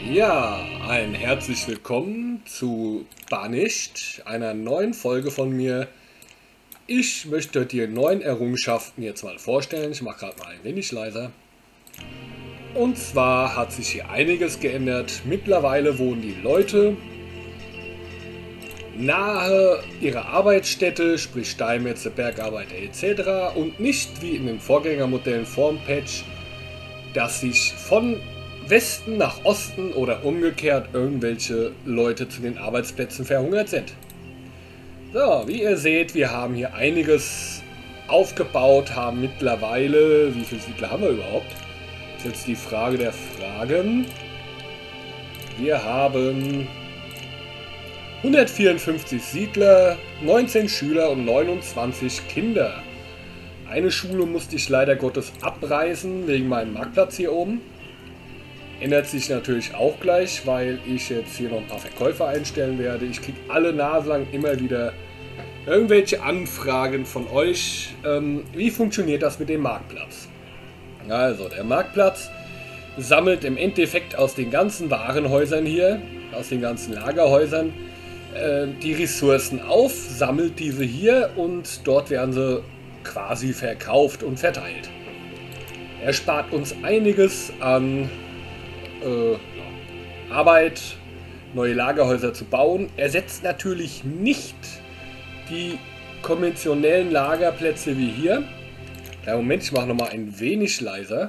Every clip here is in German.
Ja, ein herzlich willkommen zu Banished, einer neuen Folge von mir. Ich möchte die neuen Errungenschaften jetzt mal vorstellen. Ich mache gerade mal ein wenig leiser. Und zwar hat sich hier einiges geändert. Mittlerweile wohnen die Leute nahe ihrer Arbeitsstätte, sprich Steinmetze, Bergarbeiter etc. und nicht wie in den Vorgängermodellen vorm Patch, dass sich von Westen nach Osten oder umgekehrt irgendwelche Leute zu den Arbeitsplätzen verhungert sind. So, wie ihr seht, wir haben hier einiges aufgebaut, haben mittlerweile, wie viele Siedler haben wir überhaupt? Das ist jetzt die Frage der Fragen. Wir haben 154 Siedler, 19 Schüler und 29 Kinder. Eine Schule musste ich leider Gottes abreißen wegen meinem Marktplatz hier oben. Ändert sich natürlich auch gleich, weil ich jetzt hier noch ein paar Verkäufer einstellen werde. Ich kriege alle Nase lang immer wieder irgendwelche Anfragen von euch. Wie funktioniert das mit dem Marktplatz? Also, der Marktplatz sammelt im Endeffekt aus den ganzen Warenhäusern hier, aus den ganzen Lagerhäusern, die Ressourcen auf, sammelt diese hier und dort werden sie quasi verkauft und verteilt. Er spart uns einiges an Arbeit, neue Lagerhäuser zu bauen. Ersetzt natürlich nicht die konventionellen Lagerplätze wie hier. Ja, Moment, ich mache nochmal ein wenig leiser.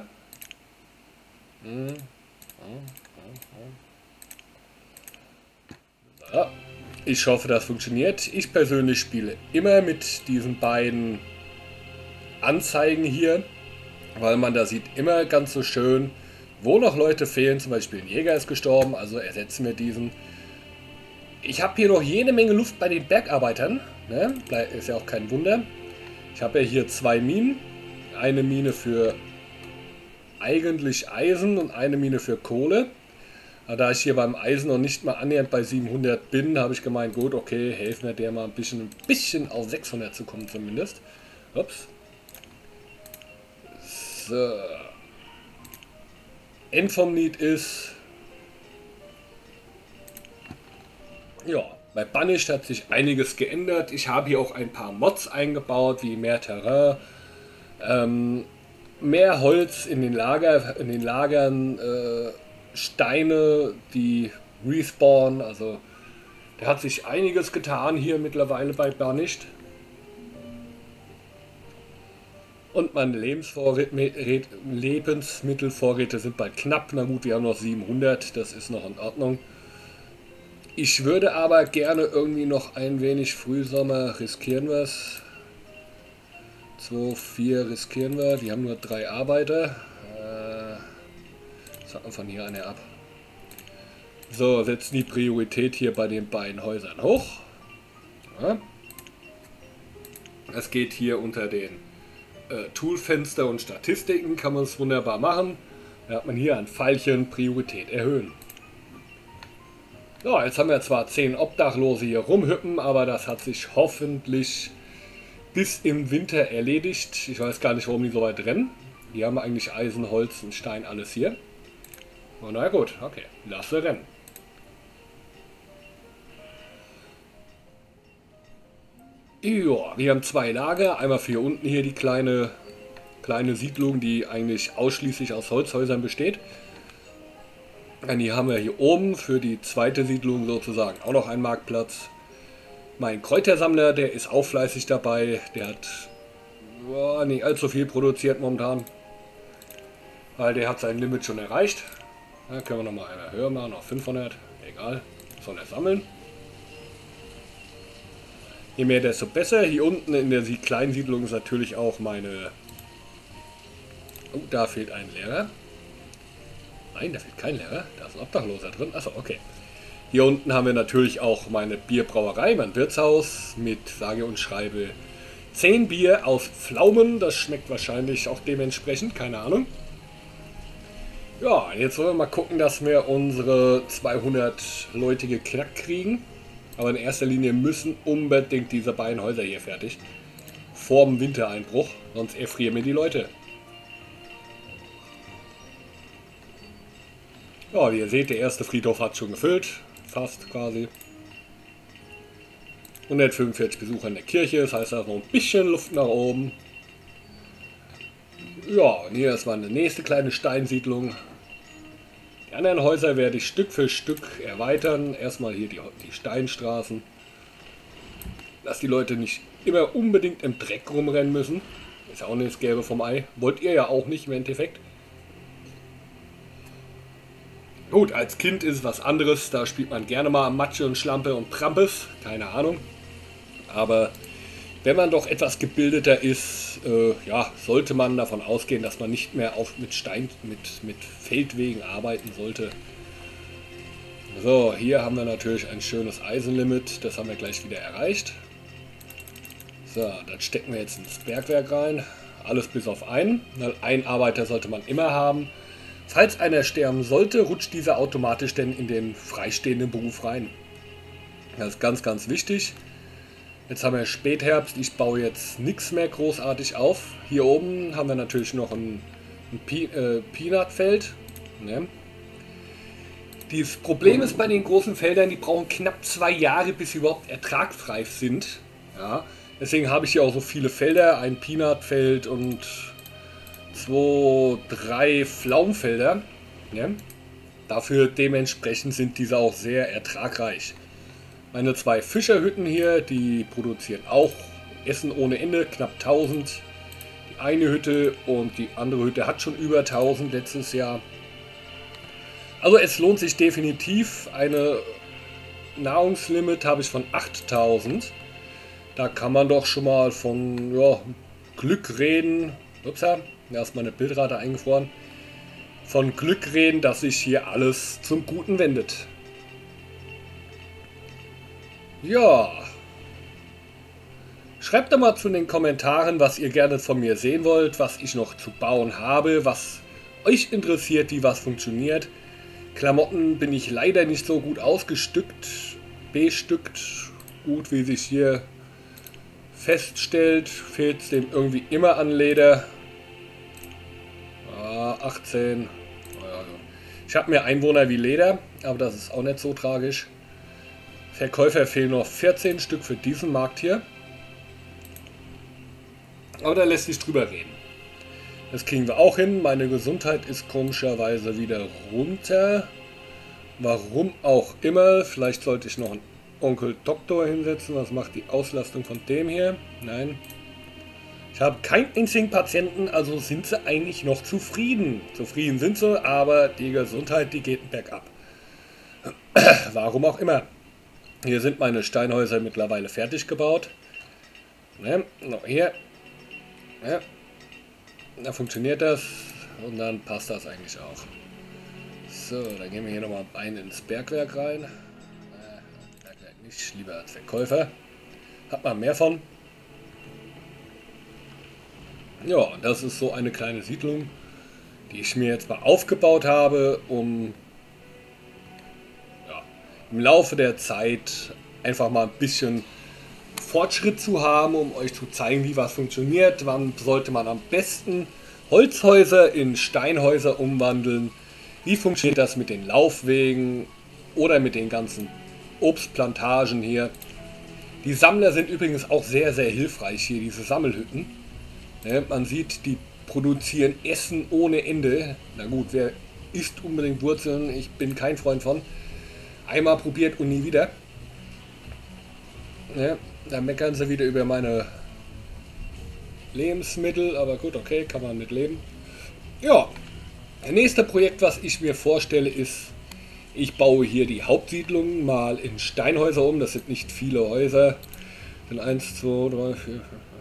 So. Ich hoffe, das funktioniert. Ich persönlich spiele immer mit diesen beiden Anzeigen hier, weil man da sieht immer ganz so schön, wo noch Leute fehlen. Zum Beispiel ein Jäger ist gestorben, also ersetzen wir diesen. Ich habe hier noch jede Menge Luft bei den Bergarbeitern, ne? Ist ja auch kein Wunder. Ich habe ja hier zwei Minen. Eine Mine für eigentlich Eisen und eine Mine für Kohle. Aber da ich hier beim Eisen noch nicht mal annähernd bei 700 bin, habe ich gemeint, gut, okay, helfen wir der mal ein bisschen auf 600 zu kommen zumindest. Ups. So. End vom Lied ist, ja, bei Banished hat sich einiges geändert. Ich habe hier auch ein paar Mods eingebaut, wie mehr Terrain, mehr Holz in den Lagern, Steine, die respawnen. Also da hat sich einiges getan hier mittlerweile bei Banished. Und meine Lebensmittelvorräte sind bald knapp. Na gut, wir haben noch 700, das ist noch in Ordnung. Ich würde aber gerne irgendwie noch ein wenig Frühsommer riskieren wir es. 2, 4 riskieren wir. Die haben nur 3 Arbeiter. Sagen wir von hier eine ab. So, setzen die Priorität hier bei den beiden Häusern hoch. Ja. Das geht hier unter den Toolfenster und Statistiken, kann man es wunderbar machen. Da hat man hier ein Pfeilchen, Priorität erhöhen. So, jetzt haben wir zwar 10 Obdachlose hier rumhüppen, aber das hat sich hoffentlich bis im Winter erledigt. Ich weiß gar nicht, warum die so weit rennen. Die haben eigentlich Eisen, Holz und Stein, alles hier. Oh, na gut, okay, lass sie rennen. Ja, wir haben 2 Lager. Einmal für hier unten hier die kleine Siedlung, die eigentlich ausschließlich aus Holzhäusern besteht. Und hier haben wir hier oben für die zweite Siedlung sozusagen auch noch einen Marktplatz. Mein Kräutersammler, der ist auch fleißig dabei. Der hat nicht allzu viel produziert momentan. Weil der hat sein Limit schon erreicht. Da können wir nochmal einmal höher machen, auf 500. Egal, soll er sammeln. Je mehr, desto besser. Hier unten in der kleinen Siedlung ist natürlich auch meine... Oh, da fehlt ein Lehrer. Nein, da fehlt kein Lehrer. Da ist ein Obdachloser drin. Achso, okay. Hier unten haben wir natürlich auch meine Bierbrauerei, mein Wirtshaus mit sage und schreibe 10 Bier aus Pflaumen. Das schmeckt wahrscheinlich auch dementsprechend, keine Ahnung. Ja, jetzt wollen wir mal gucken, dass wir unsere 200 Leute geknackt kriegen. Aber in erster Linie müssen unbedingt diese beiden Häuser hier fertig. Vor dem Wintereinbruch, sonst erfrieren mir die Leute. Ja, wie ihr seht, der erste Friedhof hat schon gefüllt. Fast quasi. 145 Besucher in der Kirche, das heißt, da ist noch ein bisschen Luft nach oben. Ja, und hier ist mal eine nächste kleine Steinsiedlung. Die anderen Häuser werde ich Stück für Stück erweitern. Erstmal hier die Steinstraßen. Dass die Leute nicht immer unbedingt im Dreck rumrennen müssen. Ist ja auch nicht das Gelbe vom Ei. Wollt ihr ja auch nicht im Endeffekt. Gut, als Kind ist es was anderes. Da spielt man gerne mal Matsche und Schlampe und Trampes. Keine Ahnung. Aber wenn man doch etwas gebildeter ist, ja, sollte man davon ausgehen, dass man nicht mehr mit Feldwegen arbeiten sollte. So, hier haben wir natürlich ein schönes Eisenlimit. Das haben wir gleich wieder erreicht. So, dann stecken wir jetzt ins Bergwerk rein. Alles bis auf einen. Einen Arbeiter sollte man immer haben. Falls einer sterben sollte, rutscht dieser automatisch denn in den freistehenden Beruf rein. Das ist ganz, ganz wichtig. Jetzt haben wir Spätherbst. Ich baue jetzt nichts mehr großartig auf. Hier oben haben wir natürlich noch ein Peanutfeld. Ne? Das Problem ist bei den großen Feldern, die brauchen knapp 2 Jahre, bis sie überhaupt ertragsreif sind. Ja? Deswegen habe ich hier auch so viele Felder. Ein Peanutfeld und 2, 3 Pflaumenfelder. Ne? Dafür dementsprechend sind diese auch sehr ertragreich. Meine 2 Fischerhütten hier, die produzieren auch Essen ohne Ende, knapp 1000. Die eine Hütte und die andere Hütte hat schon über 1000 letztes Jahr. Also es lohnt sich definitiv. Eine Nahrungslimit habe ich von 8000. Da kann man doch schon mal von Glück reden. Upsa, da ist meine Bildrate eingefroren. Von Glück reden, dass sich hier alles zum Guten wendet. Ja. Schreibt doch mal zu den Kommentaren, was ihr gerne von mir sehen wollt, was ich noch zu bauen habe, was euch interessiert, wie was funktioniert. Klamotten bin ich leider nicht so gut ausgestückt, bestückt, gut wie sich hier feststellt, fehlt es dem irgendwie immer an Leder. 18. Ich habe mehr Einwohner wie Leder, aber das ist auch nicht so tragisch. Verkäufer fehlen noch 14 Stück für diesen Markt hier. Aber da lässt sich drüber reden. Das kriegen wir auch hin. Meine Gesundheit ist komischerweise wieder runter. Warum auch immer. Vielleicht sollte ich noch einen Onkel Doktor hinsetzen. Was macht die Auslastung von dem hier? Nein. Ich habe keinen einzigen Patienten, also sind sie eigentlich noch zufrieden. Zufrieden sind sie, aber die Gesundheit, die geht bergab. Warum auch immer. Hier sind meine Steinhäuser mittlerweile fertig gebaut. Ne, noch hier. Ja. Da funktioniert das und dann passt das eigentlich auch. So, dann gehen wir hier nochmal ein ins Bergwerk rein. Bergwerk nicht, lieber als Verkäufer. Hat man mehr von. Ja, das ist so eine kleine Siedlung, die ich mir jetzt mal aufgebaut habe, um im Laufe der Zeit einfach mal ein bisschen Fortschritt zu haben, um euch zu zeigen, wie was funktioniert. Wann sollte man am besten Holzhäuser in Steinhäuser umwandeln? Wie funktioniert das mit den Laufwegen oder mit den ganzen Obstplantagen hier? Die Sammler sind übrigens auch sehr, sehr hilfreich hier, diese Sammelhütten. Ja, man sieht, die produzieren Essen ohne Ende. Na gut, wer isst unbedingt Wurzeln? Ich bin kein Freund von. Einmal probiert und nie wieder. Ja, da meckern sie wieder über meine Lebensmittel, aber gut, okay, kann man mit leben. Ja, das nächste Projekt, was ich mir vorstelle, ist, ich baue hier die Hauptsiedlung mal in Steinhäuser um. Das sind nicht viele Häuser. Das sind 1, 2, 3, 4,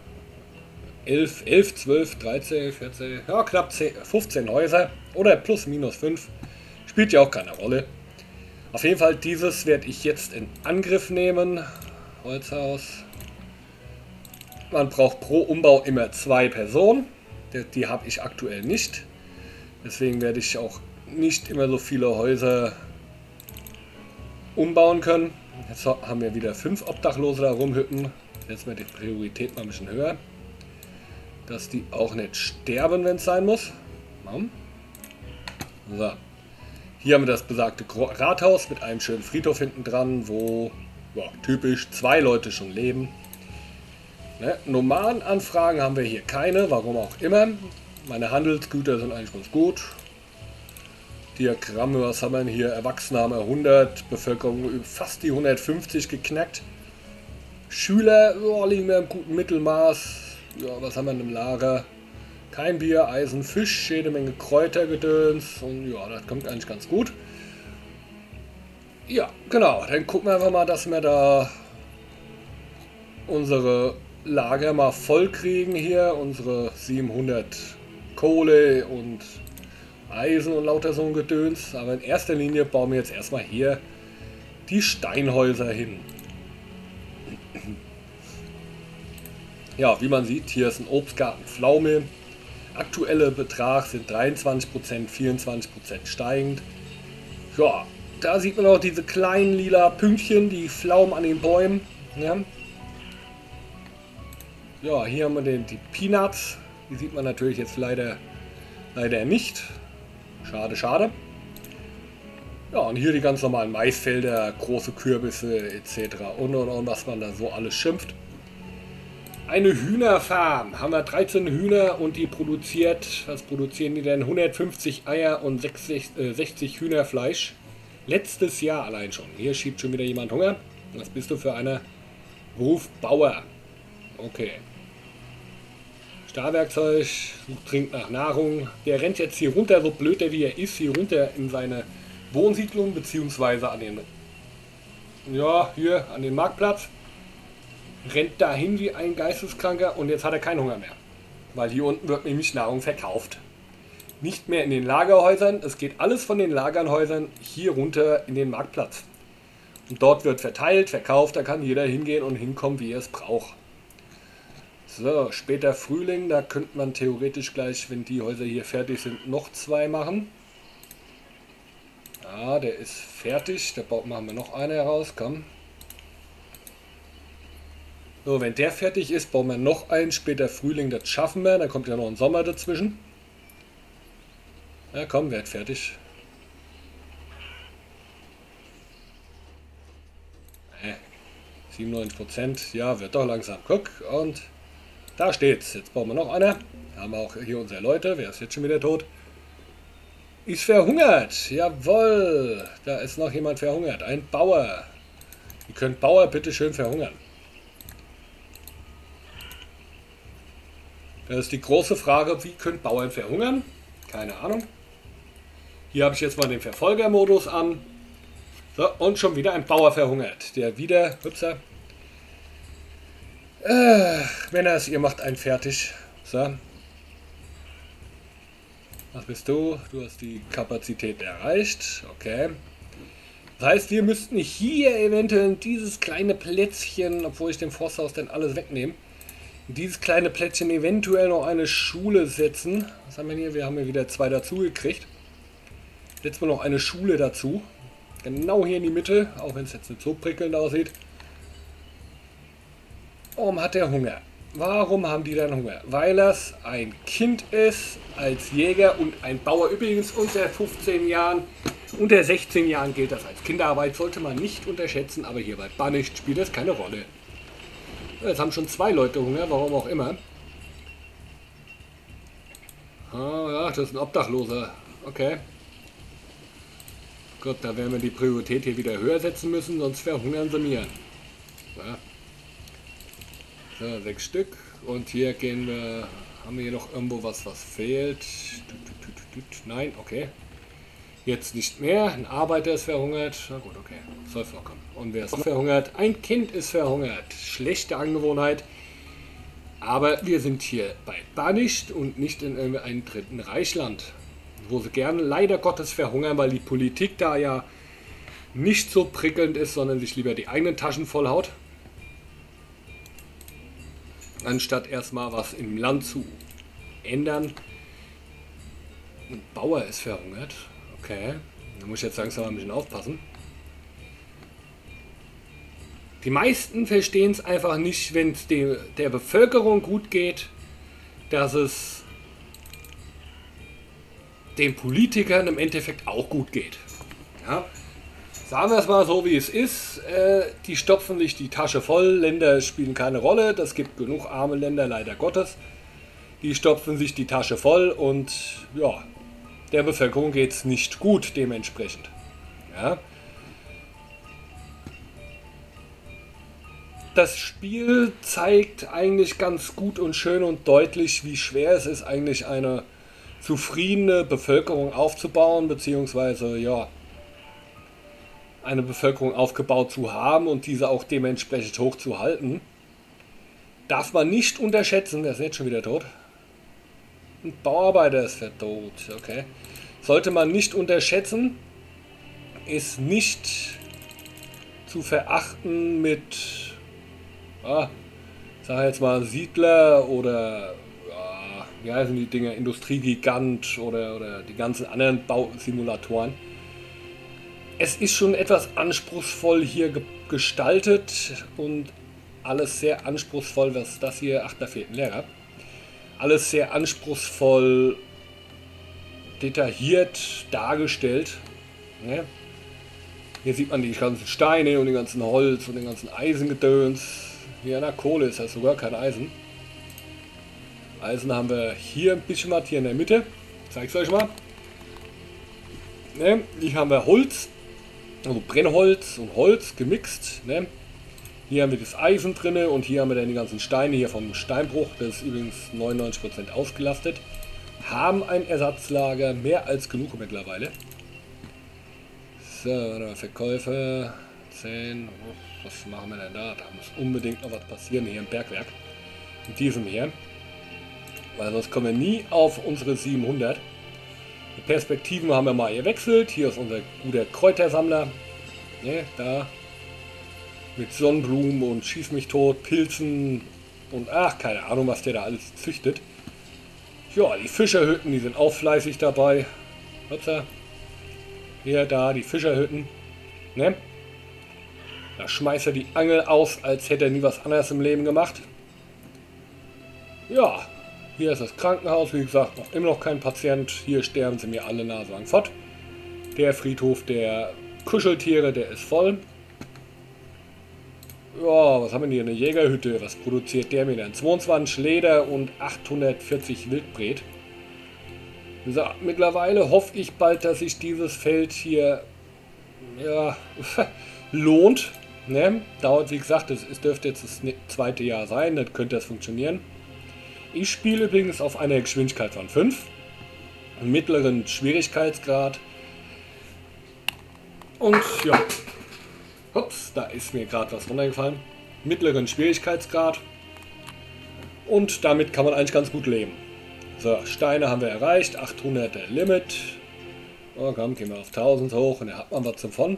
11, 12, 13, 14, ja, knapp 10, 15 Häuser oder plus minus 5. Spielt ja auch keine Rolle. Auf jeden Fall, dieses werde ich jetzt in Angriff nehmen. Holzhaus. Man braucht pro Umbau immer 2 Personen. Die habe ich aktuell nicht. Deswegen werde ich auch nicht immer so viele Häuser umbauen können. Jetzt haben wir wieder 5 Obdachlose da rumhüppen. Jetzt wird die Priorität mal ein bisschen höher. Dass die auch nicht sterben, wenn es sein muss. So. Hier haben wir das besagte Rathaus mit einem schönen Friedhof hinten dran, wo ja, typisch 2 Leute schon leben. Ne? Nomadenanfragen haben wir hier keine, warum auch immer. Meine Handelsgüter sind eigentlich ganz gut. Diagramme, was haben wir denn hier? Erwachsene haben wir 100, Bevölkerung fast die 150 geknackt. Schüler liegen wir im guten Mittelmaß. Ja, was haben wir denn im Lager? Kein Bier, Eisen, Fisch, jede Menge Kräutergedöns. Und ja, das kommt eigentlich ganz gut. Ja, genau. Dann gucken wir einfach mal, dass wir da unsere Lager mal voll kriegen hier. Unsere 700 Kohle und Eisen und lauter so ein Gedöns. Aber in erster Linie bauen wir jetzt erstmal hier die Steinhäuser hin. Ja, wie man sieht, hier ist ein Obstgarten Pflaume. Aktuelle Betrag sind 23%, 24% steigend. Ja, da sieht man auch diese kleinen lila Pünktchen, die Pflaumen an den Bäumen. Ja, ja, hier haben wir die Peanuts. Die sieht man natürlich jetzt leider nicht. Schade, schade. Ja, und hier die ganz normalen Maisfelder, große Kürbisse etc. Und, was man da so alles schimpft. Eine Hühnerfarm. Haben wir 13 Hühner und die produziert, was produzieren die denn? 150 Eier und 60 Hühnerfleisch. Letztes Jahr allein schon. Hier schiebt schon wieder jemand Hunger. Was bist du für einer? Beruf Bauer. Okay. Stahlwerkzeug, trinkt nach Nahrung. Der rennt jetzt hier runter, so blöd der wie er ist, hier runter in seine Wohnsiedlung, beziehungsweise an den, ja, hier an den Marktplatz. Rennt dahin wie ein Geisteskranker und jetzt hat er keinen Hunger mehr. Weil hier unten wird nämlich Nahrung verkauft. Nicht mehr in den Lagerhäusern, es geht alles von den Lagerhäusern hier runter in den Marktplatz. Und dort wird verteilt, verkauft, da kann jeder hingehen und hinkommen, wie er es braucht. So, später Frühling, da könnte man theoretisch gleich, wenn die Häuser hier fertig sind, noch 2 machen. Ja, der ist fertig, da machen wir noch eine heraus, komm. So, wenn der fertig ist, bauen wir noch einen. Später Frühling, das schaffen wir. Dann kommt ja noch ein Sommer dazwischen. Ja, komm, werd fertig. 97%. Ja, wird doch langsam. Guck, und da steht's. Jetzt bauen wir noch eine. Da haben wir auch hier unsere Leute. Wer ist jetzt schon wieder tot? Ist verhungert. Jawohl. Da ist noch jemand verhungert. Ein Bauer. Ihr könnt Bauer bitte schön verhungern. Das ist die große Frage, wie können Bauern verhungern? Keine Ahnung. Hier habe ich jetzt mal den Verfolgermodus an. So, und schon wieder ein Bauer verhungert. Der wieder, hupsa. Männers, ihr macht einen fertig. So. Was bist du? Du hast die Kapazität erreicht. Okay. Das heißt, wir müssten hier eventuell dieses kleine Plätzchen, obwohl ich dem Forsthaus dann alles wegnehme, dieses kleine Plättchen eventuell noch eine Schule setzen. Was haben wir hier? Wir haben hier wieder 2 dazu gekriegt. Setzen wir noch eine Schule dazu. Genau hier in die Mitte, auch wenn es jetzt nicht so prickelnd aussieht. Warum hat er Hunger? Warum haben die dann Hunger? Weil das ein Kind ist, als Jäger und ein Bauer. Übrigens unter 15 Jahren, unter 16 Jahren gilt das als Kinderarbeit. Sollte man nicht unterschätzen, aber hier bei Banischt spielt das keine Rolle. Jetzt haben schon 2 Leute Hunger, warum auch immer. Ah, ja, das ist ein Obdachloser. Okay. Gut, da werden wir die Priorität hier wieder höher setzen müssen, sonst verhungern sie mir. Ja. So, 6 Stück. Und hier gehen wir. Haben wir hier noch irgendwo was fehlt? Nein, okay. Jetzt nicht mehr. Ein Arbeiter ist verhungert. Na gut, okay. Soll vorkommen. Und wer ist noch verhungert? Ein Kind ist verhungert. Schlechte Angewohnheit. Aber wir sind hier bei Banischt und nicht in irgendeinem dritten Reichland, wo sie gerne leider Gottes verhungern, weil die Politik da ja nicht so prickelnd ist, sondern sich lieber die eigenen Taschen vollhaut, anstatt erstmal was im Land zu ändern. Ein Bauer ist verhungert. Okay, da muss ich jetzt langsam ein bisschen aufpassen. Die meisten verstehen es einfach nicht, wenn es der Bevölkerung gut geht, dass es den Politikern im Endeffekt auch gut geht. Ja. Sagen wir es mal so, wie es ist. Die stopfen sich die Tasche voll. Länder spielen keine Rolle. Das gibt genug arme Länder, leider Gottes. Die stopfen sich die Tasche voll und ja, der Bevölkerung geht es nicht gut dementsprechend. Ja. Das Spiel zeigt eigentlich ganz gut und schön und deutlich, wie schwer es ist, eigentlich eine zufriedene Bevölkerung aufzubauen, beziehungsweise ja, eine Bevölkerung aufgebaut zu haben und diese auch dementsprechend hoch zu halten. Darf man nicht unterschätzen, der ist jetzt schon wieder tot. Ein Bauarbeiter ist tot, okay. Sollte man nicht unterschätzen, ist nicht zu verachten mit, sag jetzt mal Siedler oder, wie heißen die Dinger, Industriegigant oder die ganzen anderen Bausimulatoren. Es ist schon etwas anspruchsvoll hier gestaltet und alles sehr anspruchsvoll, was das hier, ach, da fehlt ein Lehrer. Alles sehr anspruchsvoll detailliert dargestellt. Ja. Hier sieht man die ganzen Steine und den ganzen Holz und den ganzen Eisengedöns. Hier an der Kohle ist das sogar kein Eisen. Eisen haben wir hier ein bisschen was, hier in der Mitte. Ich zeige es euch mal. Ne? Hier haben wir Holz, also Brennholz und Holz gemixt. Ne? Hier haben wir das Eisen drin und hier haben wir dann die ganzen Steine hier vom Steinbruch. Das ist übrigens 99% ausgelastet. Haben ein Ersatzlager, mehr als genug mittlerweile. So, Verkäufe 10. Was machen wir denn da? Da muss unbedingt noch was passieren hier im Bergwerk. In diesem hier. Weil sonst kommen wir nie auf unsere 700. Die Perspektiven haben wir mal gewechselt. Hier ist unser guter Kräutersammler. Ne, da. Mit Sonnenblumen und Schieß mich tot, Pilzen und ach, keine Ahnung, was der da alles züchtet. Ja, die Fischerhütten, die sind auch fleißig dabei. Hopsa. Hier, da, die Fischerhütten. Ne? Da schmeißt er die Angel aus, als hätte er nie was anderes im Leben gemacht. Ja, hier ist das Krankenhaus, wie gesagt, noch immer noch kein Patient. Hier sterben sie mir alle naselang fort. Der Friedhof der Kuscheltiere, der ist voll. Ja, was haben wir hier? Eine Jägerhütte. Was produziert der mir denn? 22 Leder und 840 Wildbret. Wie gesagt, mittlerweile hoffe ich bald, dass sich dieses Feld hier ja, lohnt. Ne? Dauert, wie gesagt, es dürfte jetzt das zweite Jahr sein, dann könnte das funktionieren. Ich spiele übrigens auf einer Geschwindigkeit von 5, einen mittleren Schwierigkeitsgrad. Und ja, ups, da ist mir gerade was runtergefallen. Mittleren Schwierigkeitsgrad. Und damit kann man eigentlich ganz gut leben. So, Steine haben wir erreicht, 800er Limit. Oh, komm, gehen wir auf 1000 hoch und da hat man was davon.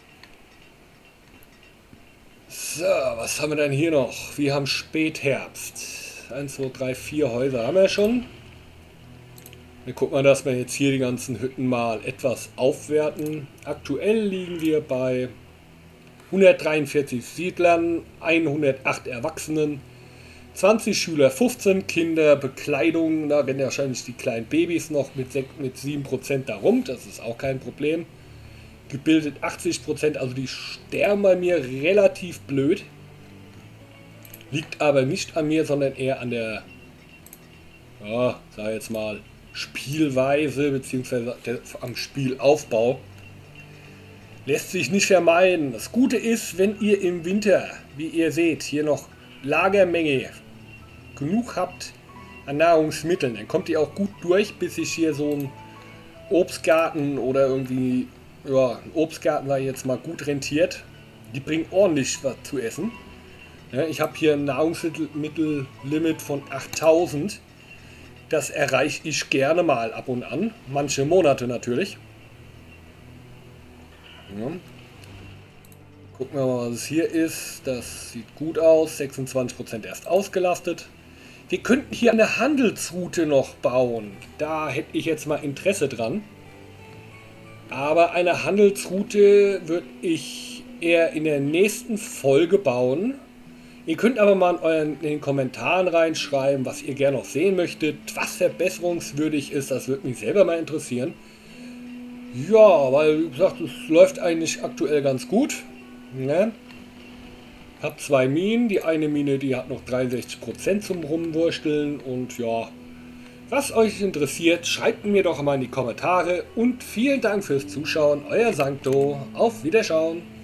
So, was haben wir denn hier noch? Wir haben Spätherbst. 1, 2, 3, 4 Häuser haben wir schon. Wir gucken mal, dass wir jetzt hier die ganzen Hütten mal etwas aufwerten. Aktuell liegen wir bei 143 Siedlern, 108 Erwachsenen, 20 Schüler, 15 Kinder, Bekleidung, da rennen ja wahrscheinlich die kleinen Babys noch mit 7% da rum, das ist auch kein Problem. Gebildet 80%, also die sterben bei mir relativ blöd. Liegt aber nicht an mir, sondern eher an der, ja, sag jetzt mal, Spielweise bzw. am Spielaufbau. Lässt sich nicht vermeiden. Das Gute ist, wenn ihr im Winter, wie ihr seht, hier noch Lagermenge genug habt an Nahrungsmitteln, dann kommt ihr auch gut durch, bis sich hier so ein Obstgarten oder irgendwie, ja, ein Obstgarten, sag ich jetzt mal, gut rentiert. Die bringen ordentlich was zu essen. Ja, ich habe hier ein Nahrungsmittellimit von 8000. Das erreiche ich gerne mal ab und an. Manche Monate natürlich. Ja. Gucken wir mal, was es hier ist. Das sieht gut aus. 26% erst ausgelastet. Wir könnten hier eine Handelsroute noch bauen. Da hätte ich jetzt mal Interesse dran. Aber eine Handelsroute würde ich eher in der nächsten Folge bauen. Ihr könnt aber mal in den Kommentaren reinschreiben, was ihr gerne noch sehen möchtet, was verbesserungswürdig ist, das würde mich selber mal interessieren. Ja, weil wie gesagt, es läuft eigentlich aktuell ganz gut. Ne? Hab zwei Minen. Die eine Mine, die hat noch 63% zum Rumwursteln. Und ja, was euch interessiert, schreibt mir doch mal in die Kommentare. Und vielen Dank fürs Zuschauen. Euer Sancto. Auf Wiederschauen.